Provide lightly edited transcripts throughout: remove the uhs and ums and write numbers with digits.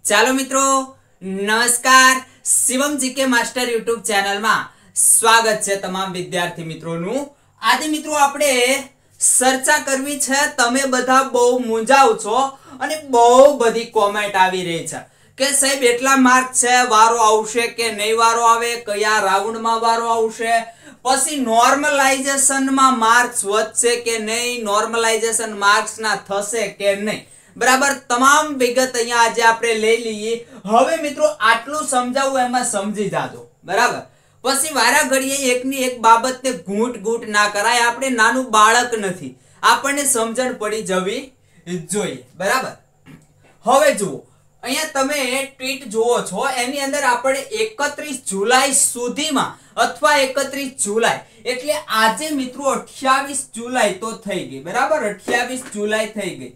ચાલો મિત્રો, નમસ્કાર. શિવમ જીકે માસ્ટર યુટ્યુબ ચેનલમાં સ્વાગત છે તમામ વિદ્યાર્થી મિત્રોનું. આજે મિત્રો આપણે ચર્ચા કરવી છે. તમે બધા બહુ મૂંઝાવ છો અને બહુ બધી કોમેન્ટ આવી રહી છે કે સાહેબ એટલા માર્ક છે, વારો આવશે કે નહીં વારો આવે, કયા રાઉન્ડમાં વારો આવશે, પછી નોર્મલાઇઝેશનમાં માર્ક્સ વધશે કે નહીં, નોર્મલાઇઝેશન માર્ક્સ ના થશે કે નહીં. બરાબર, તમામ વિગત અહીંયા આજે આપણે લઈ લઈએ. હવે મિત્રો આટલું સમજાવું એમાં સમજી જાજો. બરાબર, પછી વારા ઘડીએ એકની એક બાબતને ઘૂંટ ના કરાય. આપણે નાનું બાળક નથી, આપણને સમજણ પડી જવી જોઈએ. બરાબર, હવે જુઓ અહીંયા તમે ટ્વીટ જુઓ છો, એની અંદર આપણે 31 જુલાઈ સુધીમાં અથવા 31 જુલાઈ એટલે આજે મિત્રો 28 જુલાઈ તો થઈ ગઈ. બરાબર, 28 જુલાઈ થઈ ગઈ.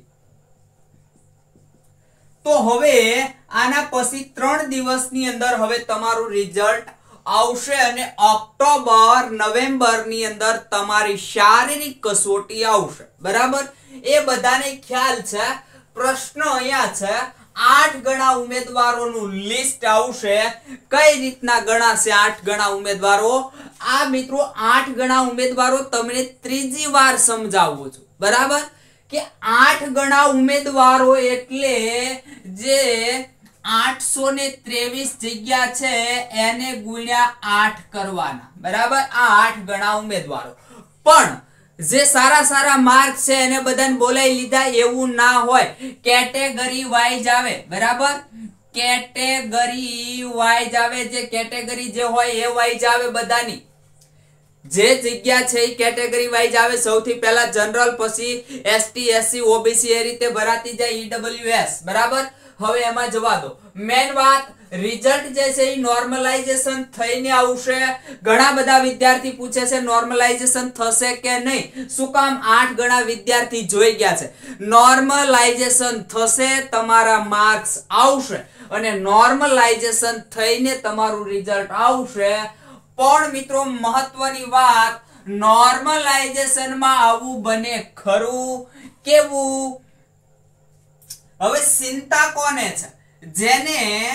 તો હવે આના પછી 3 દિવસની અંદર હવે તમારું રિઝલ્ટ આવશે અને ઓક્ટોબર નવેમ્બર ની અંદર તમારી શારીરિક કસોટી આવશે. બરાબર, એ બધાને ખ્યાલ છે. પ્રશ્ન અહીંયા છે, 8 ગણા ઉમેદવારોનું લિસ્ટ આવશે. કઈ રીતના ગણાશે 8 ગણા ઉમેદવારો? આ મિત્રો 8 ગણા ઉમેદવારો તમને ત્રીજી વાર સમજાવું છું. બરાબર, કે 8 ગણા ઉમેદવારો એટલે જે 823 જગ્યા છે એને ગુણ્યા 8 કરવાના. બરાબર, આ 8 ગણા ઉમેદવારો. પણ જે સારા માર્ક છે એને બધાને બોલાવી લીધા એવું ના હોય, કેટેગરી વાઇઝ આવે. બરાબર, કેટેગરી વાઇઝ આવે. જે કેટેગરી જે હોય એ વાઇઝ આવે. બધાની જે જગ્યા છે એ કેટેગરી વાઇઝ આવે. સૌથી પહેલા જનરલ, પછી એસટી, એસસી, ઓબીસી એ રીતે ભરાતી જાય. ઈડબ્લ્યુએસ. બરાબર, હવે એમાં જવા દો. મેન વાત, રિઝલ્ટ જે છે એ નોર્મલાઇઝેશન થઈને આવશે. ઘણા બધા વિદ્યાર્થી પૂછે છે નોર્મલાઇઝેશન થશે કે નહીં. શું કામ? 8 ગણા વિદ્યાર્થી જોઈ ગયા છે. નોર્મલાઇઝેશન થશે, તમારા માર્ક્સ આવશે અને નોર્મલાઇઝેશન થઈને તમારું રિઝલ્ટ આવશે. પણ મિત્રો મહત્વની વાત, નોર્મલાઇઝેશનમાં આવું બને ખરું? કેવું? હવે ચિંતા કોને છે? જેને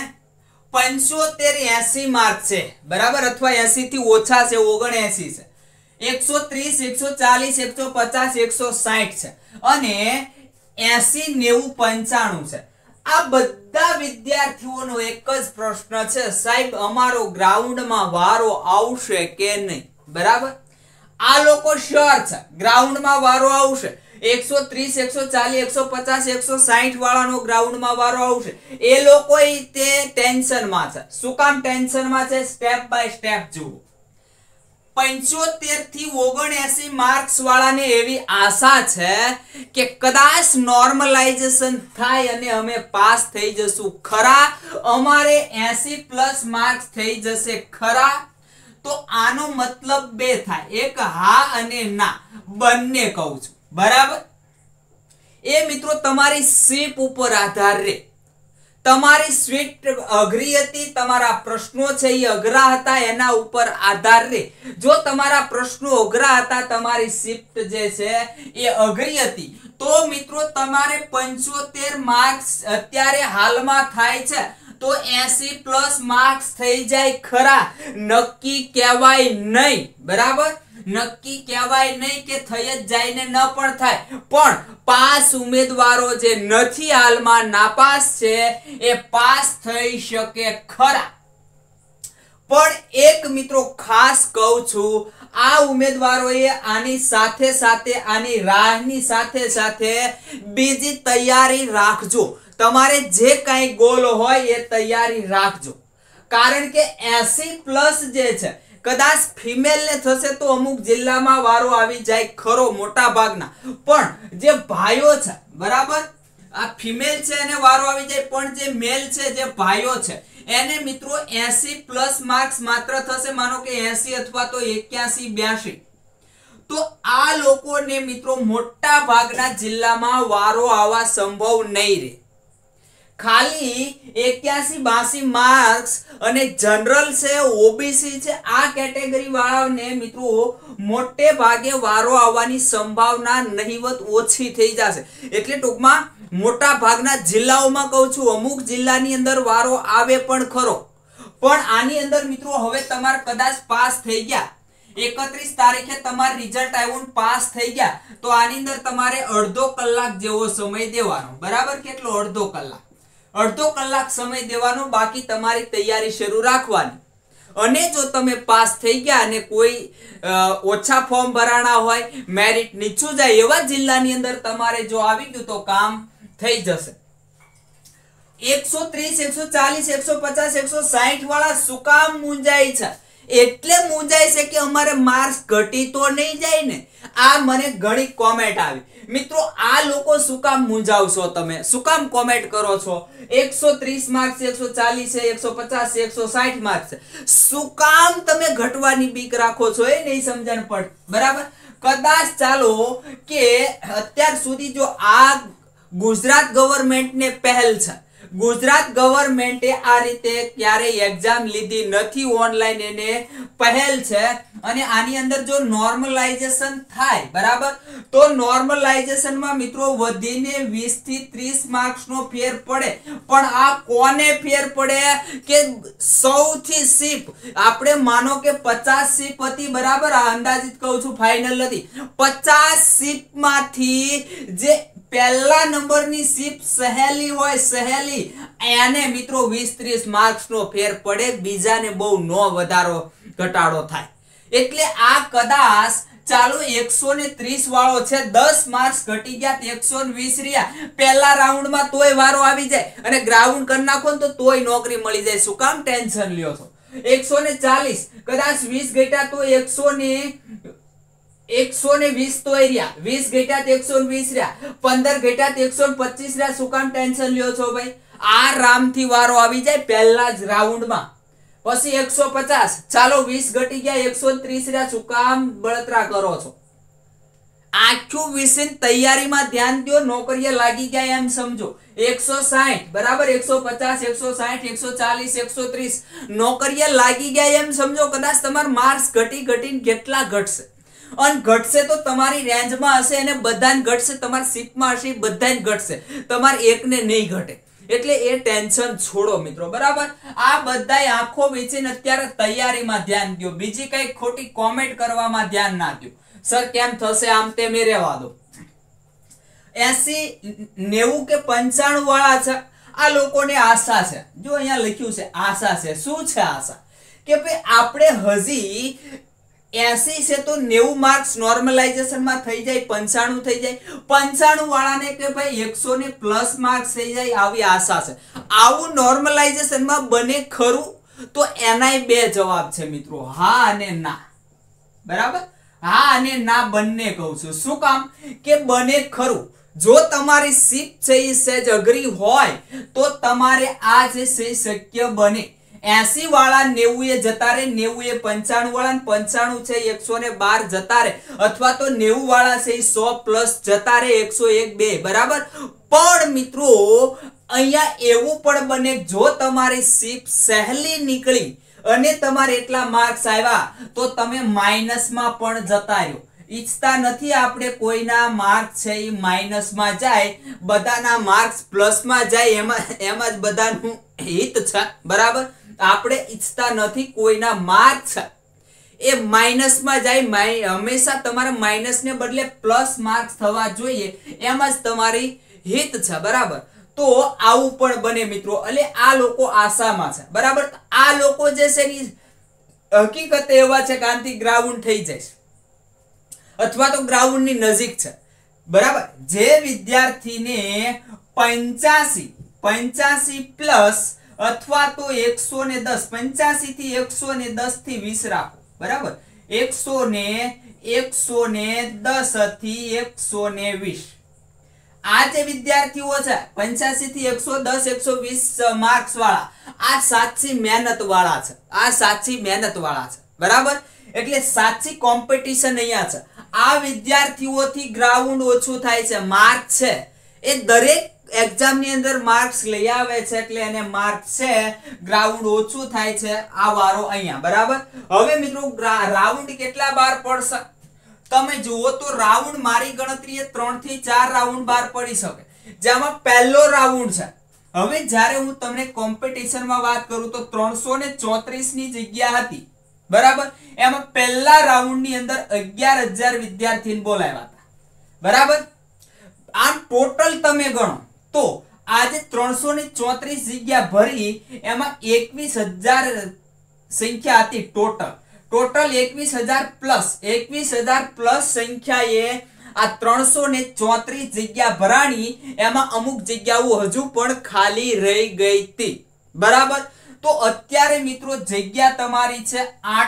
75-80 માર્ક છે. બરાબર, અથવા 80 થી ઓછા છે, 79 છે, 130, 140, 150, 160 છે અને 80, 90, 95 છે. આ બધા વિદ્યાર્થીઓનો એક જ પ્રશ્ન છે, સાહેબ અમારો ગ્રાઉન્ડમાં વારો આવશે કે નહીં. બરાબર, આ લોકો શ્યોર છે ગ્રાઉન્ડમાં વારો આવશે. 130, 140, 150, 160 વાળાનો ગ્રાઉન્ડમાં વારો આવશે. એ લોકો તે ટેન્શનમાં છે. શું કામ ટેન્શનમાં છે? સ્ટેપ બાય સ્ટેપ જુઓ. 75 થી 79 માર્ક્સ વાળાને એવી આશા છે કે કદાચ નોર્મલાઇઝેશન થાય અને અમે પાસ થઈ જશું. ખરા? અમારે 80+ માર્ક્સ થઈ જશે. ખરા? તો આનો મતલબ બે થાય, એક હા અને ના, બંને કહું છું. બરાબર, એ મિત્રો તમારી સીપ ઉપર આધાર રે. તમારી સ્વીટ અઘરી હતી, તમારા પ્રશ્નો છે એ અઘરા હતા, એના ઉપર આધાર રે. જો તમારા પ્રશ્નો અઘરા હતા, તમારી શિફ્ટ જે છે એ અઘરી હતી, તો મિત્રો તમારે 75 માર્ક્સ અત્યારે હાલમાં થાય છે તો 80+ માર્ક્સ થઈ જાય. ખરા? નક્કી કહેવાય નહીં. બરાબર, નક્કી કહેવાય નહીં કે થઈ જ જાય ને ન પણ થાય. પણ પાસ ઉમેદવારો જે નથી હાલમાં નાપાસ છે એ પાસ થઈ શકે. ખરા? પણ એક મિત્રો ખાસ કહું છું, આ ઉમેદવારોએ આની સાથે આની રાહની સાથે બીજી તૈયારી રાખજો. તમારે જે કાંઈ ગોલ હોય એ તૈયારી રાખજો. કારણ કે 80+ જે છે, કદાચ ફિમેલ ને થશે તો અમુક જિલ્લામાં વારો આવી જાય ખરો, મોટા ભાગના. પણ જે ભાઈઓ છે, બરાબર, આ ફિમેલ છે એને વારો આવી જાય, પણ જે મેલ છે, જે ભાઈઓ છે, એને મિત્રો 80+ માર્ક્સ માત્ર થશે. માનો કે 80 અથવા તો 81, 82. તો આ લોકોને મિત્રો મોટા ભાગના જિલ્લામાં વારો આવવા સંભવ નહીં રહે. ખાલી 81-82 માર્ક્સ અને જનરલ છે, ઓબીસી છે, આ કેટેગરી વાળાને મિત્રો મોટે ભાગે વારો આવવાની સંભાવના નહીવત ઓછી થઈ જશે. એટલે ટૂંકમાં મોટા ભાગના જિલ્લાઓમાં કહું છું, અમુક જિલ્લાની અંદર વારો આવે પણ ખરો, પણ આની અંદર મિત્રો હવે તમારે કદાચ પાસ થઈ ગયા, 31 તારીખે તમારું રિઝલ્ટ આવ્યું, પાસ થઈ ગયા, તો આની અંદર તમારે અડધો કલાક જેવો સમય દેવાનો, બરાબર? કેટલો? અડધો કલાક સમય દેવાનો, બાકી તમારી તૈયારી શરૂ રાખવાની. અને જો તમે પાસ થઈ ગયા અને કોઈ ઓછા ફોર્મ ભરાણા હોય, મેરિટ નીચું જાય એવા જિલ્લાની અંદર તમારે જો આવી ગયું તો કામ થઈ જશે. 130, 140, 150, 160 વાળા શું કામ મૂંઝાય છે? એટલે મૂંઝાય છે કે અમારે માર્ક્સ ઘટી તો નહીં જાય ને. આ મને ઘણી કોમેન્ટ આવી. મિત્રો આ લોકો શું કામ મૂંઝાવશો? તમે શું કામ કોમેન્ટ કરો છો? 130 માર્ક્સ, 140 છે, 150 છે, 160 માર્ક્સ છે, શું કામ તમે ઘટવાની બીક રાખો છો? એ નહીં સમજણ પડ, બરાબર? કદાચ ચાલો કે અત્યાર સુધી જો આ ગુજરાત ગવર્મેન્ટને પહેલ છે, ગુજરાત ગવર્મેન્ટે આ રીતે ક્યારેય એક્ઝામ લીધી નથી, ઓનલાઈન એને પહેલ છે, અને આની અંદર જો નોર્મલાઇઝેશન થાય, બરાબર, તો નોર્મલાઇઝેશનમાં મિત્રો વધીને 20 થી 30 માર્ક્સનો ફેર પડે. પણ આ કોને ફેર પડે? કે સૌથી સીપ, આપણે માનો કે 50 સીપ હતી, બરાબર, આ અંદાજિત કહું છું, ફાઇનલ નથી, 50 સીપમાંથી જે પહેલા નંબરની સીપ સહેલી હોય, સહેલી, એને મિત્રો 20-30 માર્ક્સનો ફેર પડે, બીજાને બહુ નો વધારો ઘટાડો થાય. એટલે આ કદાચ ચાલો 130 વાળો છે, 10 માર્ક્સ ઘટી ગયા, 120 રહ્યા પહેલા રાઉન્ડમાં, તોય વારો આવી જાય અને ગ્રાઉન્ડ કરી નાખો ને તો તોય નોકરી મળી જાય. શું કામ ટેન્શન લ્યો છો? 140 કદાચ 20 ઘટ્યા તો 120 તો રહ્યા, 20 ઘટ્યા તો 120 રહ્યા, 15 ઘટ્યા તો 125 રહ્યા. શું કામ ટેન્શન લ્યો છો ભાઈ? આરામથી વારો આવી જાય પહેલા જ રાઉન્ડમાં. પછી 150, ચાલો 20 ઘટી ગયા, 130 રહ્યા. શું કામ બળતરા કરો છો? આખું વિષય તૈયારીમાં ધ્યાન દો, નોકરીએ લાગી ગયા એમ સમજો. 160, બરાબર, 150, 160, 140, 130 નોકરીએ લાગી ગયા એમ સમજો. કદાચ તમારા માર્ક્સ ઘટીને કેટલા ઘટશે? અને ઘટશે તો તમારી રેન્જમાં હશે, અને બધાને ઘટશે, તમારી સીટમાં હશે, બધાને ઘટશે, તમારે એકને નહીં ઘટે. એટલે એ ટેન્શન છોડો મિત્રો, બરાબર? આ બધાય આંખો વેચીને અત્યારે તૈયારીમાં ધ્યાન દો, બીજી કઈ ખોટી કોમેન્ટ કરવામાં ધ્યાન ના દો. સર કેમ થશે આમ તેમ એ રહેવા દો. 80, 90 કે 95 વાળા છે, આ લોકોને આશા છે. જો અહીંયા લખ્યું છે આશા છે. શું છે આશા? કે ભાઈ આપણે હજી 80 છે તો 90 માર્ક્સ નોર્મલાઇઝેશનમાં થઈ જાય, 95 થઈ જાય, 95 વાળાને કે ભાઈ 100 ને પ્લસ માર્ક્સ થઈ જાય, આવી આશા છે. આવું નોર્મલાઇઝેશનમાં બને ખરું? તો એનાય બે જવાબ છે મિત્રો, હા અને ના, બરાબર? હા અને ના બંને કહું છું. શું કામ? કે બને ખરું. જો તમારી સીટ છે એ સહેજ અઘરી હોય તો તમારે આ જે છે શક્ય બને. 80 વાળા 90 એ જતા રહે, 90 એ 95 વાળા, 95 છે 112 જતા રહે, અથવા તો 90 વાળા છે 100 પ્લસ જતા રહે, 101, 2, બરાબર? પણ મિત્રો અહીંયા એવું પણ બને, જો તમારી સીપ સહેલી નીકળી અને તમારે એટલા માર્ક્સ આવ્યા તો તમે માઇનસમાં પણ જતા રહ્યો. ઈચ્છતા નથી આપણે કોઈના માર્ક્સ છે એ માઇનસમાં જાય, બધાના માર્ક્સ પ્લસમાં જાય, એમાં જ બધાનું હિત છે, બરાબર? આપણે ઈચ્છતા નથી કોઈના માર્ક્સ એ માઇનસમાં જાય. હંમેશા તમારે માઇનસને બદલે પ્લસ માર્ક્સ થવા જોઈએ, એમાં જ તમારી હિત છે, બરાબર? તો આવું પણ બને મિત્રો. એટલે આ લોકો આશામાં છે, બરાબર? આ લોકો જે છે એની હકીકત એવા છે કે આનાથી ગ્રાઉન્ડ થઈ જાય અથવા તો ગ્રાઉન્ડની નજીક છે, બરાબર? જે વિદ્યાર્થીને 85 પ્લસ અથવા તો 110, 85 થી 110 થી 20 રાખો, બરાબર? 110 થી 120 આ જે વિદ્યાર્થીઓ છે 85 થી 110, 120 માર્ક્સ વાળા, આ સાચી મહેનત વાળા છે, આ સાચી મહેનત વાળા છે, બરાબર? એટલે સાચી કોમ્પિટિશન અહીંયા છે. આ વિદ્યાર્થીઓથી ગ્રાઉન્ડ ઓછું થાય છે. માર્ક છે એ દરેક એક્ઝામ ની અંદર માર્ક્સ લઈ આવે છે, એટલે એને માર્ક છે ગ્રાઉન્ડ ઓછું થાય છે. આ વારો અહીંયા, બરાબર? હવે મિત્રો રાઉન્ડ કેટલા બાર પડશે તમે જુઓ તો રાઉન્ડ મારી ગણતરીએ 3 થી 4 રાઉન્ડ બાર પડી શકે. જેમાં પહેલો રાઉન્ડ છે. હવે જ્યારે હું તમને કોમ્પિટિશનમાં વાત કરું તો 334 ની જગ્યા હતી, બરાબર. એમાં પહેલા રાઉન્ડની અંદર 11,000 વિદ્યાર્થીને બોલાવ્યા હતા, બરાબર. આમ ટોટલ તમે ગણો તો આજે 334 જગ્યા ભરી એમાં 21,000 સંખ્યા હતી ટોટલ 21,000 પ્લસ સંખ્યાએ આ 334 જગ્યા ભરાણી. એમાં અમુક જગ્યાઓ હજુ પણ ખાલી રહી ગઈ હતી, બરાબર. તો અત્યારે મિત્રો જગ્યા તમારી છે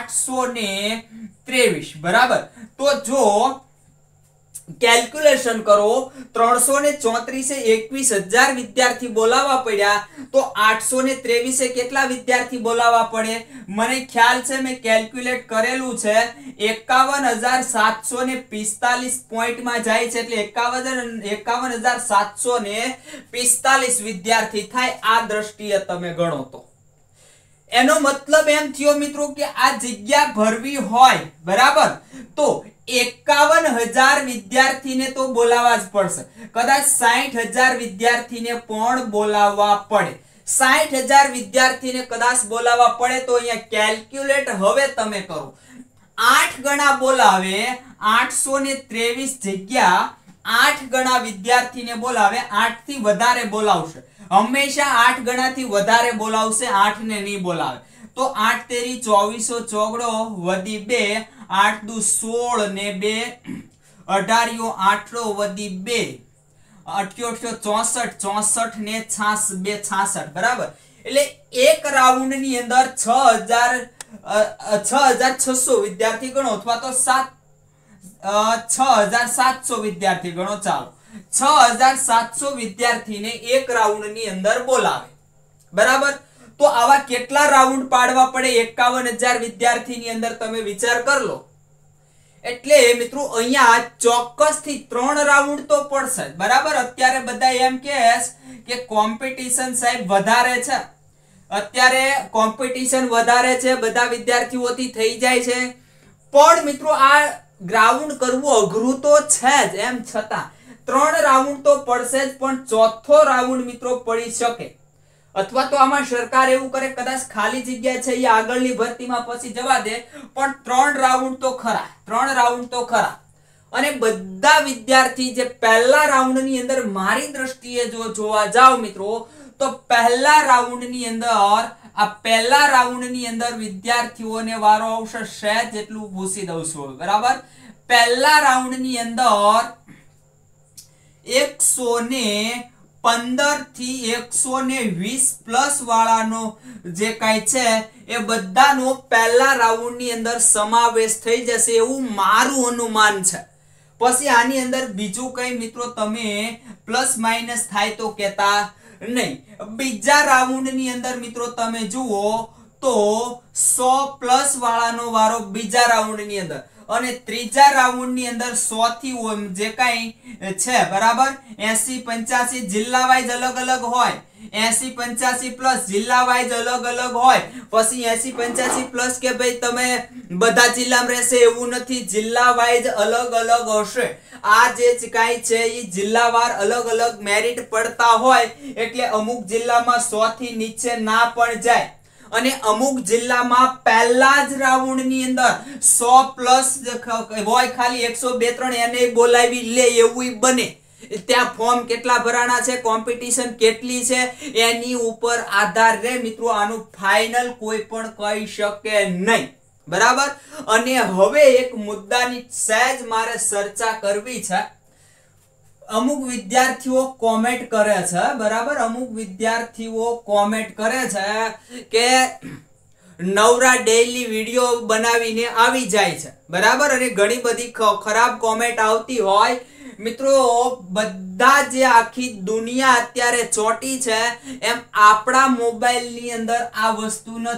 823, બરાબર. તો જો કેલ્ક્યુલેશન કરો 334 એ 21,000 વિદ્યાર્થી બોલાવવા પડ્યા તો 823 એ કેટલા વિદ્યાર્થી બોલાવવા પડે? મને ખ્યાલ છે મેં કેલ્ક્યુલેટ કરેલું છે 51,745 પોઈન્ટમાં જાય છે એટલે 51,745 વિદ્યાર્થી થાય. આ દ્રષ્ટિએ તમે ગણો તો એનો મતલબ એમ થયો મિત્રો કે આ જગ્યા ભરવી હોય, બરાબર, તો 51,000 વિદ્યાર્થીને તો બોલાવવા જ પડશે. કદાચ 60,000 વિદ્યાર્થીને પણ બોલાવવા પડે. 60,000 વિદ્યાર્થીને કદાચ બોલાવવા પડે તો અહીંયા કેલ્ક્યુલેટ હવે તમે કરો. 8 ગણા બોલાવે 823 જગ્યા 8 ગણા વિદ્યાર્થીને બોલાવે 8 થી વધારે બોલાવશે. હંમેશા 8 ગણાથી વધારે બોલાવશે, 8 ને નહીં બોલાવે. તો 8 તેરી 24 ચોગડો વધી 2, 8 દુ 16 ને 2 18 8 વધી 2 88 64 ને 66, બરાબર. એટલે એક રાઉન્ડ ની અંદર 6,600 વિદ્યાર્થી ગણો અથવા તો 6,700 વિદ્યાર્થી ગણો. ચાલો 6,700 વિદ્યાર્થીને એક રાઉન્ડ ની અંદર બોલાવે, બરાબર. તો આવા કેટલા રાઉન્ડ પાડવા પડે 51,000 વિદ્યાર્થી ની અંદર? તમે વિચાર કર લો. એટલે મિત્રો અહીંયા ચોક્કસથી 3 રાઉન્ડ તો પડશે, બરાબર. અત્યારે બધા એમ કે કોમ્પિટિશન સાહેબ વધારે છે, અત્યારે કોમ્પિટિશન વધારે છે, બધા વિદ્યાર્થીઓથી થઈ જાય છે. પણ મિત્રો આ ગ્રાઉન્ડ કરવું અઘરું તો છે જ. એમ છતાં 3 રાઉન્ડ તો પડશે જ, પણ ચોથો રાઉન્ડ મિત્રો પડી શકે. અથવા તો આમાં સરકાર એવું કરે કદાચ ખાલી જગ્યા છે એ આગળની ભરતીમાં પછી જવા દે, પણ 3 રાઉન્ડ તો ખરા, 3 રાઉન્ડ તો ખરા. અને બધા વિદ્યાર્થી જે પહેલા રાઉન્ડની અંદર મારી દ્રષ્ટિએ જો જોવા જાવ મિત્રો તો પહેલા રાઉન્ડની અંદર વિદ્યાર્થીઓને વારો આવશે. સહેજ જેટલું પૂછી દઉં છું, બરાબર. પહેલા રાઉન્ડની અંદર 115 થી 120 પ્લસ વાળાનો જે કાંઈ છે એ બધાનો પહેલા રાઉન્ડની અંદર સમાવેશ થઈ જશે એવું મારું અનુમાન છે. પછી આની અંદર બીજું કંઈ મિત્રો તમે પ્લસ માઇનસ થાય તો કહેતા નહીં. બીજા રાઉન્ડની અંદર મિત્રો તમે જુઓ તો 100 પ્લસ વાળાનો વારો બીજા રાઉન્ડની અંદર, અને ત્રીજા રાઉન્ડની અંદર 100 થી જે કાંઈ છે, બરાબર, 80-85 જિલ્લા વાઇઝ અલગ અલગ હોય, 80-85 પ્લસ જિલ્લા વાઇઝ અલગ અલગ હોય. પછી 80-85 પ્લસ કે ભાઈ તમે બધા જિલ્લામાં રહેશે એવું નથી, જિલ્લા વાઇઝ અલગ અલગ હશે. આ જે કાંઈ છે એ જિલ્લાવાર અલગ અલગ મેરિટ પડતા હોય એટલે અમુક જિલ્લામાં 100 થી નીચે ના પણ જાય, અને અમુક જિલ્લામાં પહેલા જ રાઉન્ડ ની અંદર 100 પ્લસ હોય, ખાલી 102-3 એને બોલાવી લે એવું બને. ત્યાં ફોર્મ કેટલા ભરાણા છે, કોમ્પિટિશન કેટલી છે એની ઉપર આધાર રહે મિત્રો. આનું ફાઇનલ કોઈ પણ કહી શકે નહીં, બરાબર. અને હવે એક મુદ્દાની સહેજ મારે ચર્ચા કરવી છે. અમુક વિદ્યાર્થીઓ કોમેન્ટ કરે છે, બરાબર, અમુક વિદ્યાર્થીઓ કોમેન્ટ કરે છે કે નવરા ડેઈલી વિડિયો બનાવીને આવી જાય છે, બરાબર. અને ઘણી બધી ખરાબ કોમેન્ટ આવતી હોય. મિત્રો બધા જે આખી દુનિયા અત્યારે ચોટી છે એમ આપણા મોબાઈલની અંદર આ વસ્તુ નથી.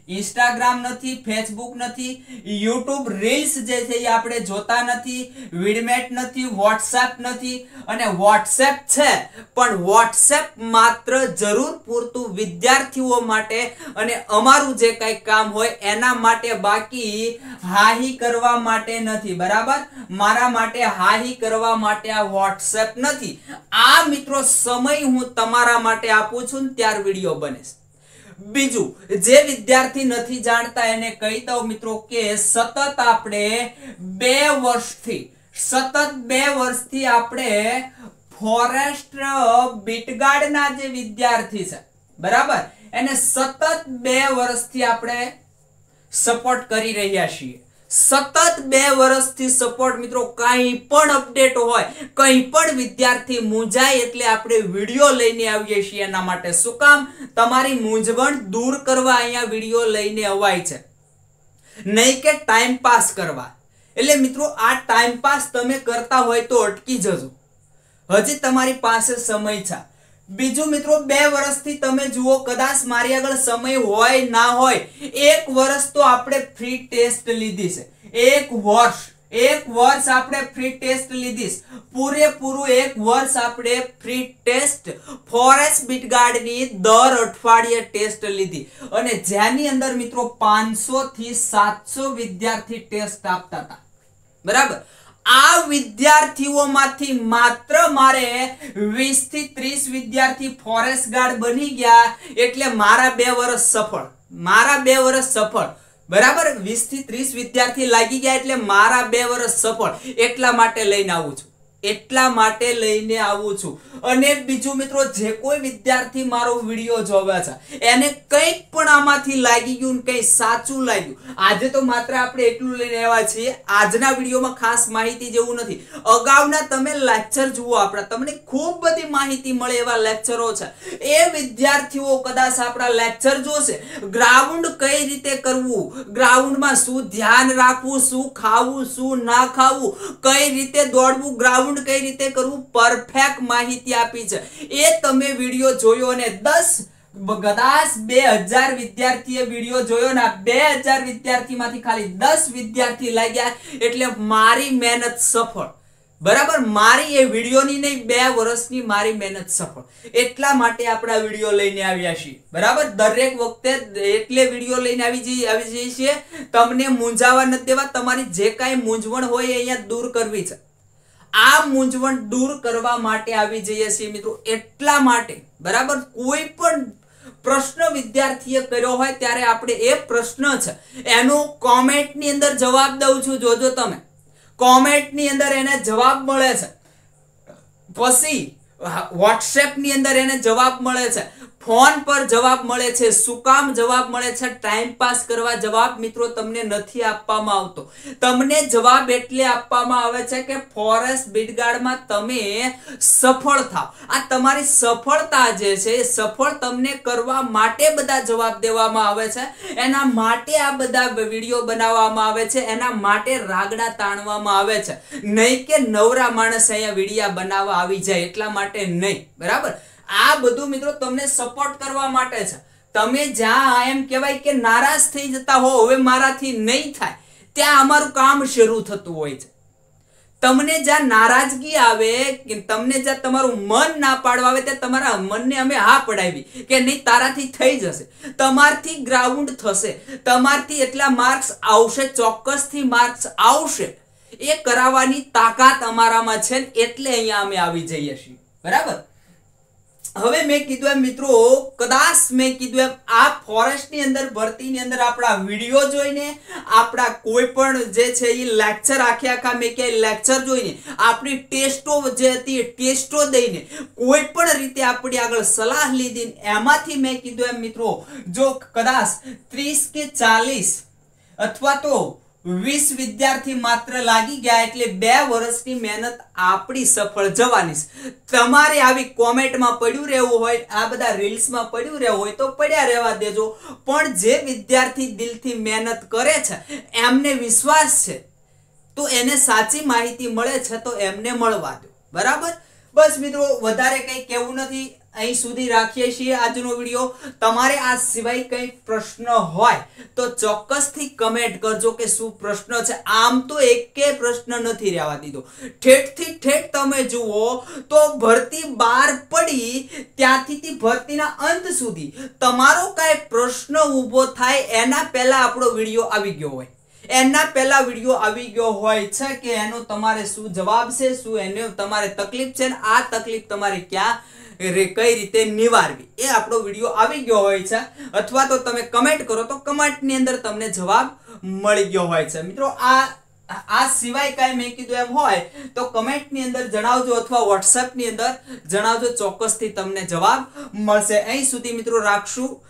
ઇન્સ્ટાગ્રામ નથી, ફેસબુક નથી, યુટ્યુબ રીલ્સ જે છે એ આપણે જોતા નથી, વિડમેટ નથી, વોટ્સએપ નથી. અને વોટ્સએપ છે પણ વોટ્સએપ માત્ર જરૂર પૂરતું વિદ્યાર્થીઓ માટે અને અમારું જે કઈ કામ હોય એના માટે, બાકી હાહી કરવા માટે નથી. બરાબર, મારા માટે હાહી કરવા માટે આ વોટ્સએપ નથી. આ મિત્રો સમય હું તમારા માટે આપું છું ને ત્યાર વિડીયો બને. બીજું, જે વિદ્યાર્થી નથી જાણતા એને કહી દઉં મિત્રો કે સતત આપણે 2 વર્ષથી આપણે ફોરેસ્ટ બીટગાર્ડના જે વિદ્યાર્થી છે, બરાબર, એને સતત 2 વર્ષથી આપણે સપોર્ટ કરી રહ્યા છીએ. સતત 2 વર્ષથી સપોર્ટ મિત્રો. કંઈ પણ અપડેટ હોય, કંઈ પણ વિદ્યાર્થી મૂંઝાય એટલે આપણે વિડીયો લઈને આવીએ છીએ. એના માટે શું કામ? તમારી મૂંઝવણ દૂર કરવા અહીંયા વિડીયો લઈને અવાય છે, નહીં કે ટાઈમ પાસ કરવા. એટલે મિત્રો આ ટાઈમ પાસ તમે કરતા હોય તો અટકી જજો, હજી તમારી પાસે સમય છે. બીજું મિત્રો, 2 વર્ષથી તમે જુઓ, કદાચ મારી આગળ સમય હોય ના હોય, 1 વર્ષ તો આપણે ફ્રી ટેસ્ટ લીધી છે. 1 વર્ષ આપણે ફ્રી ટેસ્ટ લીધી, પૂરેપૂરું 1 વર્ષ આપણે ફ્રી ટેસ્ટ ફોરેસ્ટ બીટગાર્ડની દર અઠવાડિયે ટેસ્ટ લીધી. અને જેની અંદર મિત્રો 500 થી 700 વિદ્યાર્થી ટેસ્ટ આપતા હતા. બરાબર, આ વિદ્યાર્થીઓમાંથી માત્ર મારે 20 થી 30 વિદ્યાર્થી ફોરેસ્ટ ગાર્ડ બની ગયા એટલે મારા 2 વર્ષ સફળ. બરાબર, 20 થી 30 વિદ્યાર્થી લાગી ગયા એટલે મારા 2 વર્ષ સફળ. એટલા માટે લઈને આવું છું. અને બીજું મિત્રો, જે કોઈ વિદ્યાર્થી મારો વિડીયો જોવે છે એને કંઈક પણ આમાંથી લાગી ગયું, કંઈ સાચું લાગ્યું, આજે તો માત્ર આપણે એટલું લઈને આવ્યા છીએ. આજના વિડીયોમાં ખાસ માહિતી જેવું નથી. અગાઉના તમે લેક્ચર જુઓ, આપણા તમને ખૂબ બધી માહિતી મળે એવા લેક્ચરો છે. એ વિદ્યાર્થીઓ કદાચ આપણા લેક્ચર જોશે, ગ્રાઉન્ડ કઈ રીતે કરવું, ગ્રાઉન્ડમાં શું ધ્યાન રાખવું, શું ખાવું, શું ના ખાવું, કઈ રીતે દોડવું, ગ્રાઉન્ડ કઈ રીતે કરવું, પરફેક્ટ માહિતી આપી છે. એ તમે વિડીયો જોયો અને કદાચ 2000 વિદ્યાર્થીએ વિડીયો જોયો ને 2000 વિદ્યાર્થીમાંથી ખાલી 10 વિદ્યાર્થી લાગ્યા એટલે મારી મહેનત સફળ. બરાબર, મારી એ વિડીયોની નહીં, 2 વર્ષની મારી મહેનત સફળ. એટલા માટે આપણે વિડીયો લઈને આવ્યા છીએ. બરાબર, દરેક વખતે એટલે વિડીયો લઈને આવી જઈએ છીએ તમને મૂંઝાવા નથી દેવા. તમારી જે કાંઈ મૂંઝવણ હોય એ અહીંયા દૂર કરવી છે. આ મૂંઝવણ દૂર કરવા માટે આવી જઈએ છીએ મિત્રો. એટલા માટે બરાબર, કોઈ પણ પ્રશ્ન વિદ્યાર્થીએ કર્યો હોય ત્યારે આપણે એ પ્રશ્ન છે એનો કોમેન્ટની અંદર જવાબ દઉં છું. જોજો તમે, કોમેન્ટની અંદર એને જવાબ મળે છે, પછી વોટ્સએપની અંદર એને જવાબ મળે છે, ફોન પર જવાબ મળે છે. શું કામ જવાબ મળે છે? ટાઈમ પાસ કરવા જવાબ મિત્રો તમને નથી આપવામાં આવતો. તમને જવાબ એટલે આપવામાં આવે છે કે ફોરેસ્ટ બીટગાર્ડમાં તમે સફળ થાવ. આ તમારી સફળતા જે છે એ સફળ તમને કરવા માટે બધા જવાબ દેવામાં આવે છે. એના માટે આ બધા વિડીયો બનાવવામાં આવે છે, એના માટે રાગડા તાણવામાં આવે છે. નહીં કે નવરા માણસ અહીંયા વિડીયા બનાવવા આવી જાય એટલા માટે નહીં. બરાબર, આ બધું મિત્રો તમને સપોર્ટ કરવા માટે છે. તમે જ્યાં એમ કહેવાય કે નારાજ થઈ જતા હો, હવે મારાથી નહીં થાય, ત્યાં અમારું કામ શરૂ થતું હોય છે. તમને જ્યાં નારાજગી આવે, કે તમને જ્યાં તમારું મન ના પાડવા આવે, ત્યાં તમારા મનને અમે હા પડાવી કે નહીં તારાથી થઈ જશે, તમારથી ગ્રાઉન્ડ થશે, તમારથી એટલા માર્ક્સ આવશે, ચોક્કસથી માર્ક્સ આવશે, એ કરાવવાની તાકાત અમારામાં છે. એટલે અહીંયા અમે આવી જઈએ છીએ. બરાબર, હવે મેં કીધું એમ મિત્રો, કદાચ મેં કીધું એમ આ ફોરેસ્ટની અંદર ભરતીની અંદર આપણા વિડીયો જોઈને, આપણા કોઈ પણ જે છે એ લેક્ચર આખા મેં કે લેક્ચર જોઈને, આપણી ટેસ્ટો જે હતી એ ટેસ્ટો દઈને, કોઈ પણ રીતે આપણી આગળ સલાહ લીધી, એમાંથી મેં કીધું એમ મિત્રો, જો કદાચ 30 કે 40 અથવા તો 20 વિદ્યાર્થી માત્ર લાગી ગયા એટલે 2 વર્ષની મહેનત આપણી સફળ જવાની છે. તમારે આવી કોમેન્ટમાં પડ્યું રહેવું હોય, આ બધા રીલ્સમાં પડ્યું રહેવું હોય તો પડ્યા રહેવા દેજો. પણ જે વિદ્યાર્થી દિલથી મહેનત કરે છે, એમને વિશ્વાસ છે, તો એને સાચી માહિતી મળે છે તો એમને મળવા દો. બરાબર, બસ મિત્રો, વધારે કંઈ કહેવું નથી. અહીં સુધી રાખીએ છીએ આજનો વિડીયો. તમારે આ સિવાય કંઈ પ્રશ્ન હોય તો ચોક્કસથી કમેન્ટ કરજો કે શું પ્રશ્ન છે. આમ તો એકે પ્રશ્ન નથી રહેવા દીધો. ઠેઠથી ઠેઠ તમે જુઓ તો ભરતી બહાર પડી ત્યાંથી ભરતીના અંત સુધી તમારો કાંઈ પ્રશ્ન ઊભો થાય એના પહેલા આપણો વિડીયો આવી ગયો હોય, એના પહેલા વિડીયો આવી ગયો હોય છે કે એનો તમારે શું જવાબ છે, શું એને તમારે તકલીફ છે, આ તકલીફ તમારે ક્યાં કઈ રીતે નિવારવી એ આપણો વિડીયો આવી ગયો હોય છે. અથવા તો તમે કમેન્ટ કરો તો કમેન્ટની અંદર તમને જવાબ મળી ગયો હોય છે. મિત્રો આ સિવાય કાંઈ મેં કીધું એમ હોય તો કમેન્ટની અંદર જણાવજો અથવા વોટ્સએપની અંદર જણાવજો, ચોક્કસથી તમને જવાબ મળશે. અહીં સુધી મિત્રો રાખશું.